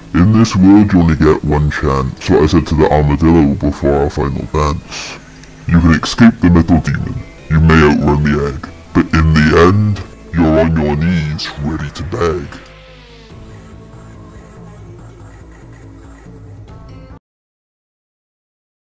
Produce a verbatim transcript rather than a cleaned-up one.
In this world you only get one chance, so I said to the Armadillo before our final dance. You can escape the metal demon, you may outrun the egg, but in the end, you're on your knees ready to beg.